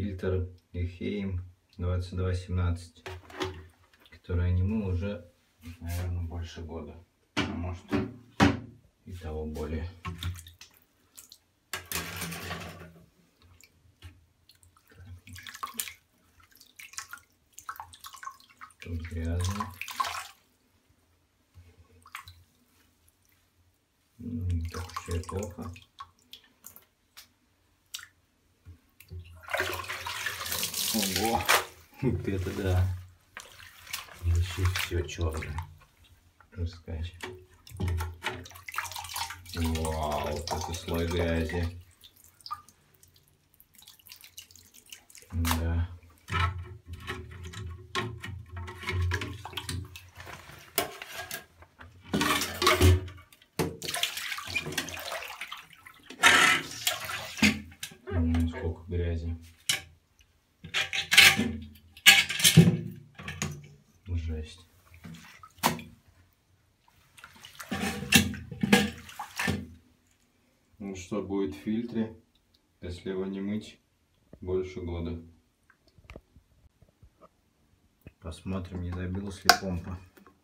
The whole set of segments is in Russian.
фильтр Эхейм 2217, который я не мыл уже, наверное, больше года, а может и того более. Тут грязно. Не так уж и плохо. Ого, вот это да. Здесь все черное. Раскач. Вау, вот это слой грязи. Да. Сколько грязи. Жесть. Ну что будет в фильтре, если его не мыть больше года? Посмотрим, не забилась ли помпа.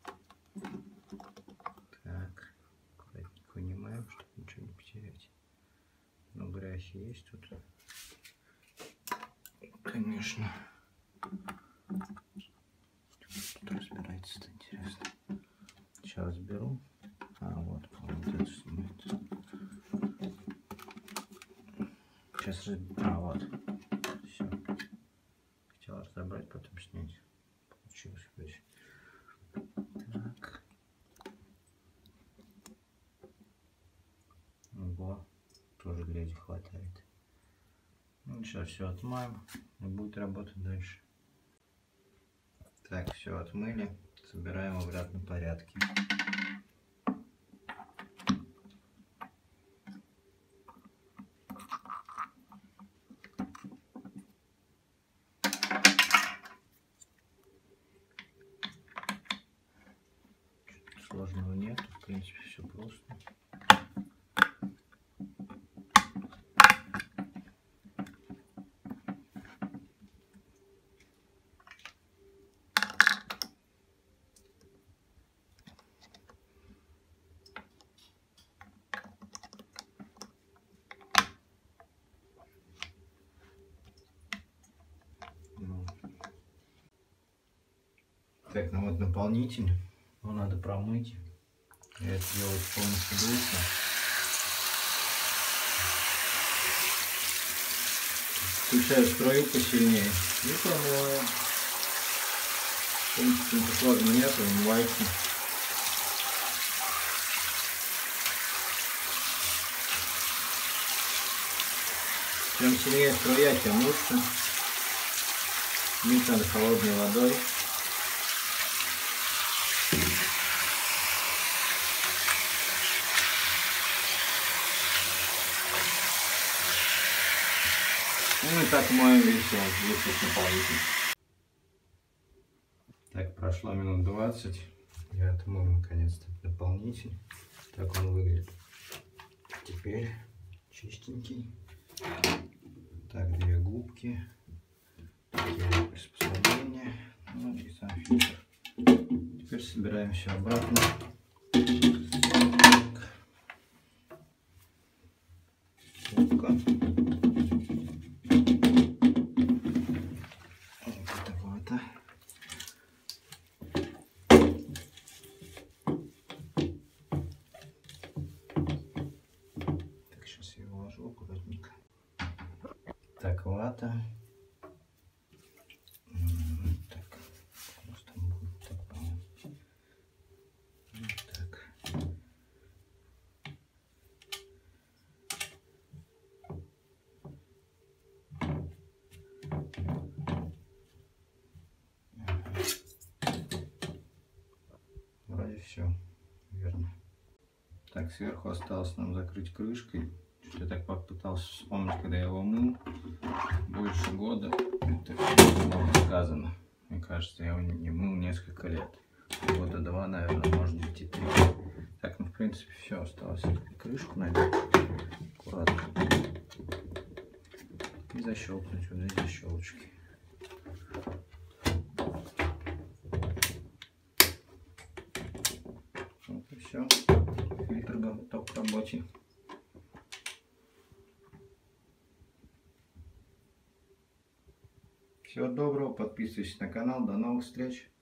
Так, аккуратненько вынимаем, чтобы ничего не потерять. Но грязь есть тут. Конечно. Тут разбирается-то интересно. Сейчас беру. А, вот, по-моему, это снимается. Сейчас разберу. А, вот. Все. Хотел разобрать, потом снять. Получилось вроде. Так. Ого. Тоже грязи хватает. Ну, сейчас все отмоем и будет работать дальше. Так, все отмыли. Собираем в обратном порядке. Сложного нет, в принципе, все просто. Так, ну вот наполнитель. Его надо промыть. Я это делаю с помощью душа. Включаю струю посильнее и промываю. В принципе, ничего сложного нет, вымывайте. Чем сильнее струя, тем лучше. Мыть надо холодной водой. Ну и так моем весь наполнитель. Так, прошло минут 20. Я отмыл наконец-то наполнитель. Так он выглядит. Теперь чистенький. Так, 2 губки. Такие приспособления. Ну и сам фильтр. Теперь собираем все обратно. Губка. Аккуратненько. Так, вата. Так, просто будет так, по-моему. Так. Вроде все верно. Так, сверху осталось нам закрыть крышкой. Я так попытался вспомнить, когда я его мыл. Больше года. Это много сказано. Мне кажется, я его не мыл несколько лет. Года 2, наверное, может быть и 3. Так, ну в принципе все. Осталось крышку надеть. Аккуратно. и защелкнуть вот здесь защелочки. Вот и все. Фильтр готов к работе. Всего доброго, подписывайтесь на канал, до новых встреч.